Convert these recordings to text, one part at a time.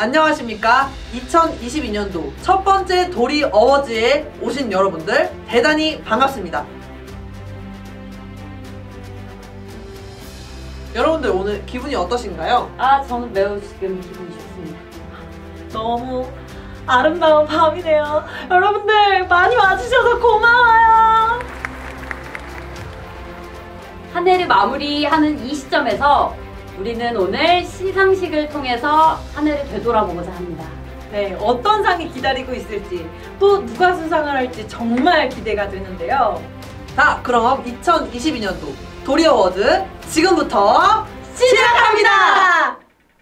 안녕하십니까. 2022년도 첫 번째 도리 어워즈에 오신 여러분들 대단히 반갑습니다. 여러분들 오늘 기분이 어떠신가요? 저는 매우 지금 기분이 좋습니다. 너무 아름다운 밤이네요. 여러분들 많이 와주셔서 고마워요. 한 해를 마무리하는 이 시점에서 우리는 오늘 시상식을 통해서 한 해를 되돌아보고자 합니다. 네, 어떤 상이 기다리고 있을지, 또 누가 수상을 할지 정말 기대가 되는데요. 자, 그럼 2022년도 도리 어워즈 지금부터 시작합니다!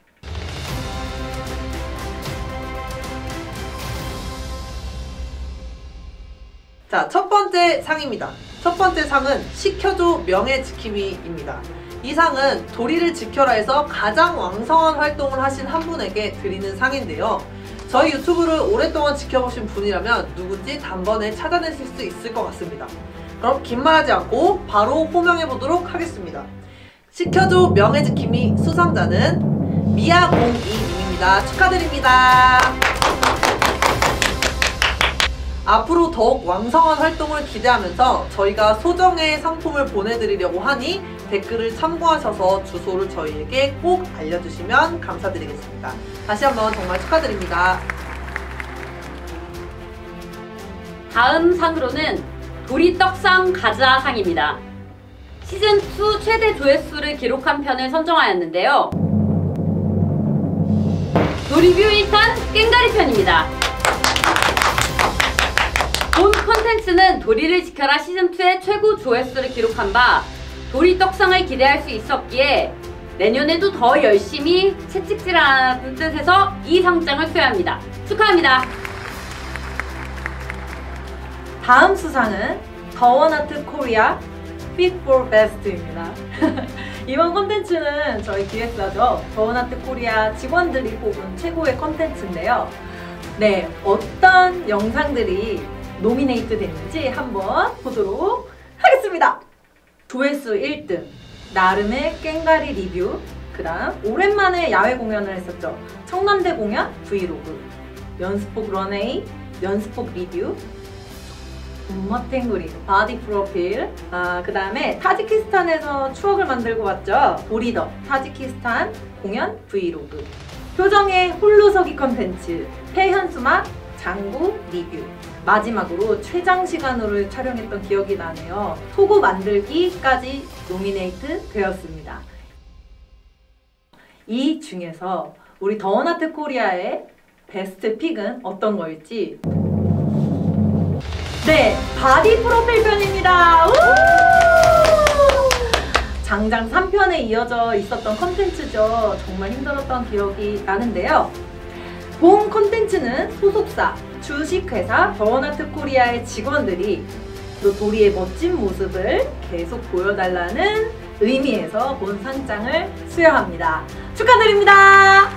자, 첫 번째 상입니다. 첫 번째 상은 시켜줘 명예지킴이입니다. 이 상은 도리를 지켜라에서 가장 왕성한 활동을 하신 한 분에게 드리는 상인데요. 저희 유튜브를 오랫동안 지켜보신 분이라면 누군지 단번에 찾아내실 수 있을 것 같습니다. 그럼 긴 말하지 않고 바로 호명해보도록 하겠습니다. 시켜줘 명예지킴이 수상자는 미아02님입니다. 축하드립니다. 앞으로 더욱 왕성한 활동을 기대하면서 저희가 소정의 상품을 보내드리려고 하니 댓글을 참고하셔서 주소를 저희에게 꼭 알려주시면 감사드리겠습니다. 다시 한번 정말 축하드립니다. 다음 상으로는 도리떡상 가자상입니다. 시즌2 최대 조회수를 기록한 편을 선정하였는데요. 도리뷰 1탄 깽가리 편입니다. 본 콘텐츠는 도리를 지켜라 시즌2의 최고 조회수를 기록한 바 도리떡상을 기대할 수 있었기에 내년에도 더 열심히 채찍질하는 뜻에서 이 상장을 수여합니다. 축하합니다. 다음 수상은 더원아트 코리아 Fit for Best입니다. 이번 콘텐츠는 저희 기획사죠. 더원아트 코리아 직원들이 뽑은 최고의 콘텐츠인데요. 네, 어떤 영상들이 노미네이트 됐는지 한번 보도록 하겠습니다. 조회수 1등, 나름의 깽가리 리뷰, 그 다음 오랜만에 야외 공연을 했었죠. 청남대 공연 브이로그, 연습복 런웨이, 연습복 리뷰, 멋탱구리, 바디 프로필, 그 다음에 타지키스탄에서 추억을 만들고 왔죠. 도리더, 타지키스탄 공연 브이로그, 표정의 홀로서기 컨텐츠, 폐현수막, 장구 리뷰, 마지막으로 최장시간으로 촬영했던 기억이 나네요. 토고 만들기까지 노미네이트 되었습니다. 이 중에서 우리 더원아트 코리아의 베스트 픽은 어떤 걸지, 네, 바디 프로필 편입니다. 장장 3편에 이어져 있었던 컨텐츠죠. 정말 힘들었던 기억이 나는데요. 본 컨텐츠는 소속사 주식회사 더원아트 코리아의 직원들이 또 도리의 멋진 모습을 계속 보여달라는 의미에서 본 상장을 수여합니다. 축하드립니다.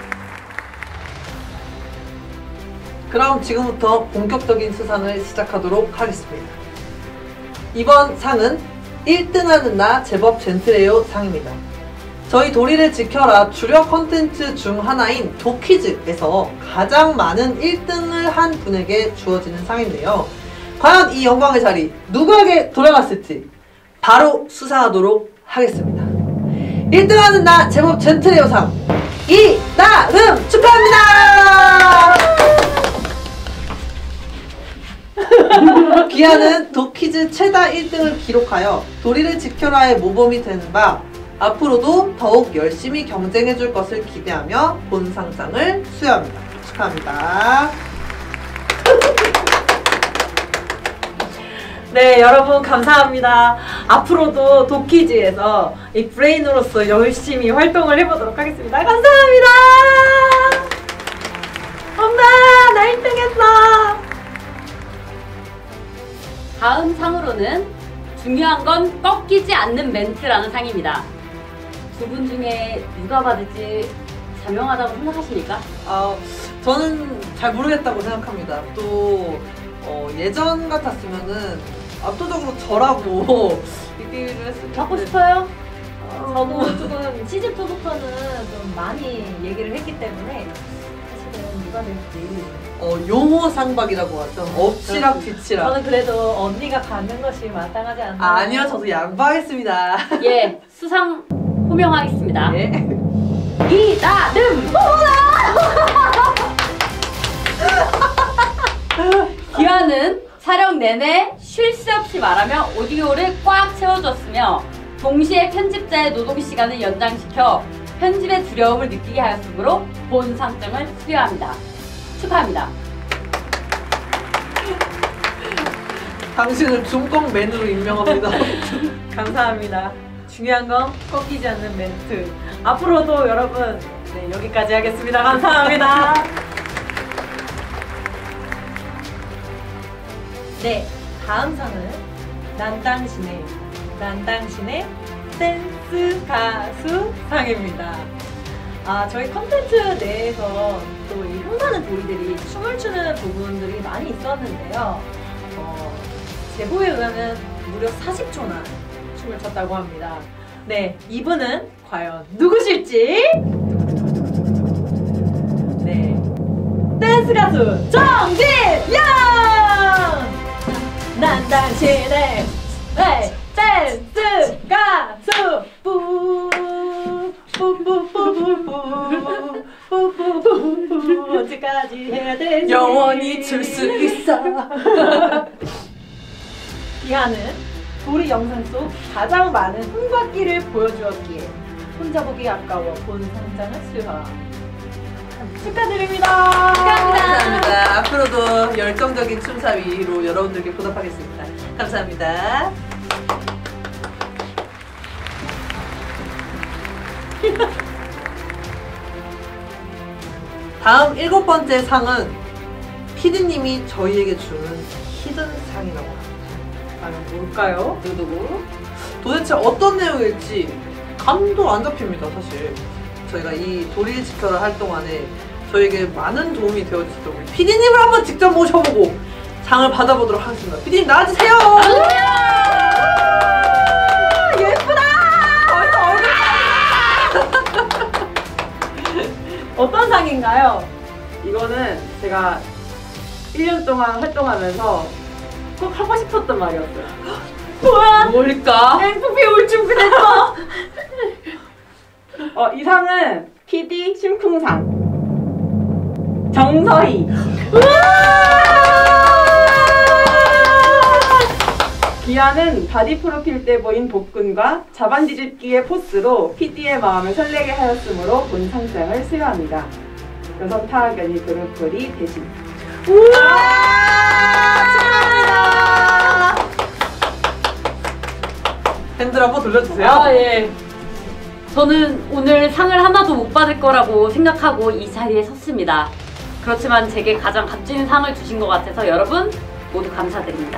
그럼 지금부터 본격적인 수상을 시작하도록 하겠습니다. 이번 상은 1등하는 나 제법 젠틀해요 상입니다. 저희 도리를 지켜라 주력 컨텐츠 중 하나인 도퀴즈에서 가장 많은 1등을 한 분에게 주어지는 상인데요. 과연 이 영광의 자리 누구에게 돌아갔을지 바로 수상하도록 하겠습니다. 1등하는 나 제법 젠틀해요 상 이나름 축하합니다. 기아는 도퀴즈 최다 1등을 기록하여 도리를 지켜라의 모범이 되는 바 앞으로도 더욱 열심히 경쟁해줄 것을 기대하며 본 상장을 수여합니다. 축하합니다. 네, 여러분 감사합니다. 앞으로도 도키즈에서 이 브레인으로서 열심히 활동을 해보도록 하겠습니다. 감사합니다. 엄마, 나 1등 했어. 다음 상으로는 중요한 건 꺾이지 않는 멘트라는 상입니다. 두 분 중에 누가 받을지 자명하다고 생각하십니까? 저는 잘 모르겠다고 생각합니다. 또 예전 같았으면은 압도적으로 저라고 얘기를 했을 텐데. 받고 싶어요? 저도 조금 시즌2부터는 좀 많이 얘기를 했기 때문에 누가 될지. 용호 상박이라고 하죠. 엎치락 뒤치락. 저는 그래도 언니가 받는 것이 마땅하지 않나. 아니요, 저도 양보하겠습니다. 예, 수상 호명하겠습니다. 예. 이다름! 기아는 촬영 내내 쉴 새 없이 말하며 오디오를 꽉 채워줬으며 동시에 편집자의 노동 시간을 연장시켜 편집의 두려움을 느끼게 하였으므로 본 상장을 수여합니다. 축하합니다. 당신을 중공 맨으로 임명합니다. 감사합니다. 중요한 건 꺾이지 않는 멘트. 앞으로도 여러분, 네, 여기까지 하겠습니다. 감사합니다. 네, 다음 상은 난 당신의 댄스 가수 상입니다. 저희 컨텐츠 내에서 또 이 흥하는 도리들이 춤을 추는 부분들이 많이 있었는데요. 제보에 의하면 무려 40초나 춤을 췄다고 합니다. 네, 이분은 과연 누구실지? 네, 댄스 가수 정진영! 난 당신의 댄스 가수 뿌뿌뿌뿌뿌뿌뿌뿌뿌뿌 언제까지 해야 되지? 영원히 출 수 있어. 기아는 도리 영상 속 가장 많은 흥과 끼를 보여주었기에 혼자 보기 아까워 본 상장을 수여함. 축하드립니다. 감사합니다. 앞으로도 열정적인 춤사위로 여러분들께 보답하겠습니다. 감사합니다. 다음 7번째 상은 PD님이 저희에게 주는 히든 상이라고 합니다. 과연 뭘까요? 누구? 도대체 어떤 내용일지 감도 안 잡힙니다, 사실. 저희가 이 도리를 지켜라 활동 안에 저에게 많은 도움이 되어주셨던 우리 PD님을 한번 직접 모셔보고 상을 받아보도록 하겠습니다. PD님 나와주세요! 예쁘다! 어떤 상인가요? 이거는 제가 1년 동안 활동하면서 꼭 하고 싶었던 말이었어요. 뭐야? 뭘까? MFP 올 준비됐어! 이 상은 PD 심쿵상 정서희. 기아는 바디 프로필 때 보인 복근과 자반 뒤집기의 포스로 PD의 마음을 설레게 하였으므로 본 상장을 수여합니다. 여성 타악 연예 그룹 도리 대신. 축하합니다! 핸들 한번 돌려주세요. 예. 저는 오늘 상을 하나도 못 받을 거라고 생각하고 이 자리에 섰습니다. 그렇지만 제게 가장 값진 상을 주신 것 같아서 여러분 모두 감사드립니다.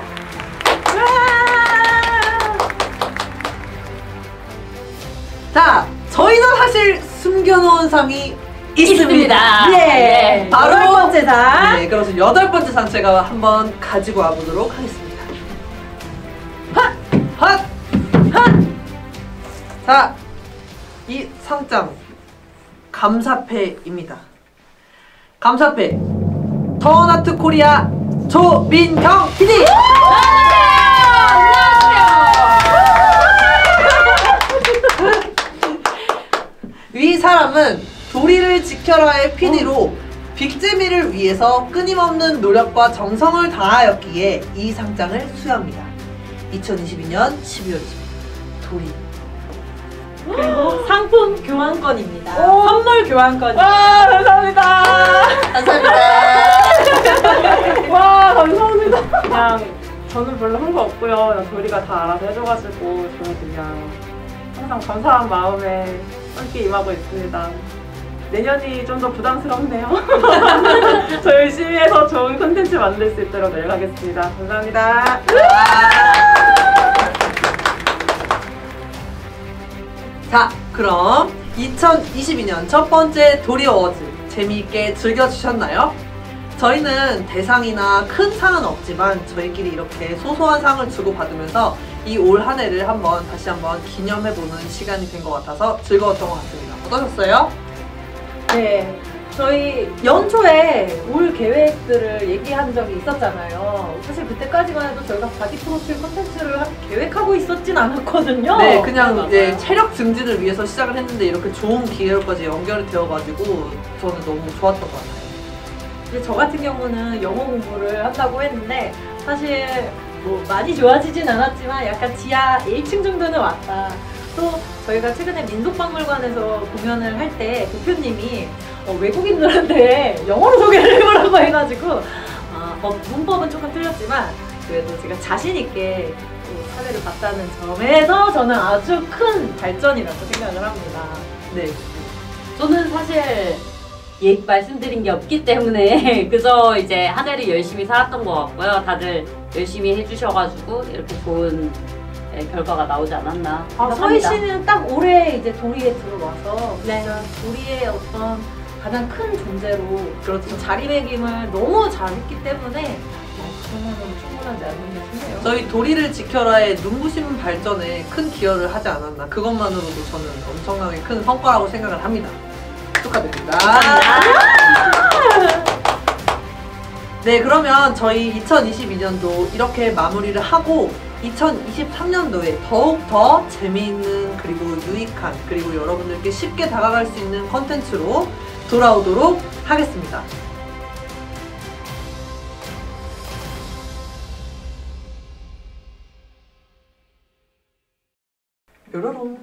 자, 저희는 사실 숨겨놓은 상이 있습니다. 예! 바로 8번째 상! 네, 그래서 8번째 상 제가 한번 가지고 와보도록 하겠습니다. 핫! 핫! 핫! 자, 이 상장 감사패입니다. 감사패 턴아트 코리아 조민경 PD! 이 사람은 도리를 지켜라의 PD로 빅재미를 위해서 끊임없는 노력과 정성을 다하였기에 이 상장을 수여합니다. 2022년 12월 20일 도리. 그리고 상품 교환권입니다. 오! 선물 교환권. 와, 감사합니다. 감사합니다. 와, 감사합니다. 그냥 저는 별로 한 거 없고요. 도리가 다 알아서 해줘가지고 저는 그냥 항상 감사한 마음에 함께 임하고 있습니다. 내년이 좀 더 부담스럽네요. 저 열심히 해서 좋은 콘텐츠 만들 수 있도록 노력하겠습니다. 감사합니다. 자, 그럼 2022년 첫 번째 도리 어워즈 재미있게 즐겨주셨나요? 저희는 대상이나 큰 상은 없지만 저희끼리 이렇게 소소한 상을 주고받으면서 이 올 한 해를 다시 한번 기념해보는 시간이 된 것 같아서 즐거웠던 것 같습니다. 어떠셨어요? 네. 저희 연초에 올 계획들을 얘기한 적이 있었잖아요. 사실 그때까지만 해도 저희가 바디 프로필 콘텐츠를 계획하고 있었진 않았거든요. 네, 그냥 맞아요. 이제 체력 증진을 위해서 시작을 했는데 이렇게 좋은 기회로까지 연결이 되어가지고 저는 너무 좋았던 것 같아요. 이제 저 같은 경우는 영어 공부를 한다고 했는데 사실 뭐 많이 좋아지진 않았지만 약간 지하 1층 정도는 왔다. 또 저희가 최근에 민속박물관에서 공연을 할 때 대표님이 외국인들한테 영어로 소개를 해보라고 해가지고 문법은 조금 틀렸지만 그래도 제가 자신 있게 또 사례를 봤다는 점에서 저는 아주 큰 발전이라고 생각을 합니다. 네. 저는 사실 말씀드린 게 없기 때문에 그저 이제 한 해를 열심히 살았던 것 같고요. 다들 열심히 해주셔가지고 이렇게 좋은 결과가 나오지 않았나 서희 생각합니다. 씨는 딱 올해 이제 도리에 들어와서 네. 진짜 도리의 어떤 가장 큰 존재로 그렇죠. 자리매김을 너무 잘했기 때문에 그만으로 충분하지 않나 싶네요. 저희 도리를 지켜라의 눈부신 발전에 큰 기여를 하지 않았나. 그것만으로도 저는 엄청나게 큰 성과라고 생각을 합니다. 축하드립니다. 네, 그러면 저희 2022년도 이렇게 마무리를 하고 2023년도에 더욱 더 재미있는 그리고 유익한 그리고 여러분들께 쉽게 다가갈 수 있는 컨텐츠로 돌아오도록 하겠습니다. 요로롱.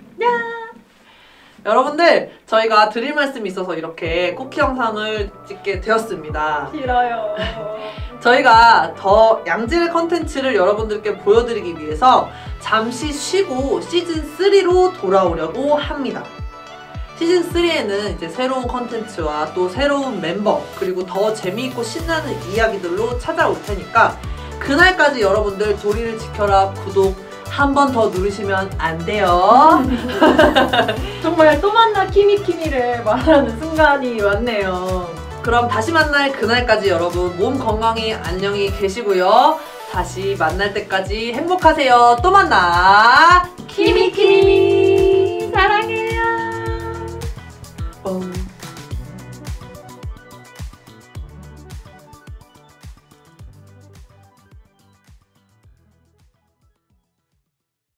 여러분들, 저희가 드릴 말씀이 있어서 이렇게 쿠키 영상을 찍게 되었습니다. 싫어요. 저희가 더 양질 컨텐츠를 여러분들께 보여드리기 위해서 잠시 쉬고 시즌3로 돌아오려고 합니다. 시즌3에는 이제 새로운 컨텐츠와 또 새로운 멤버 그리고 더 재미있고 신나는 이야기들로 찾아올 테니까 그날까지 여러분들 도리를 지켜라 구독 한 번 더 누르시면 안 돼요. 정말 또 만나 키미키미를 말하는 순간이 왔네요. 그럼 다시 만날 그날까지 여러분 몸 건강히 안녕히 계시고요. 다시 만날 때까지 행복하세요. 또 만나. 키미키미 사랑해.